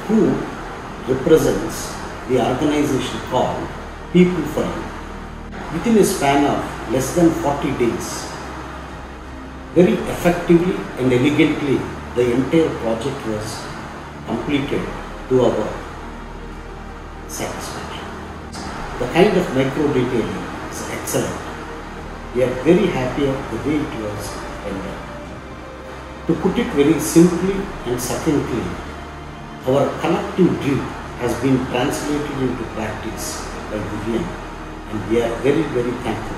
who represents the organization called People for You. Within a span of less than 40 days, very effectively and elegantly, the entire project was completed to our satisfaction. The kind of micro detailing is excellent. We are very happy of the way it was rendered. To put it very simply and succinctly, our collective dream has been translated into practice by Vivian, and we are very, very thankful.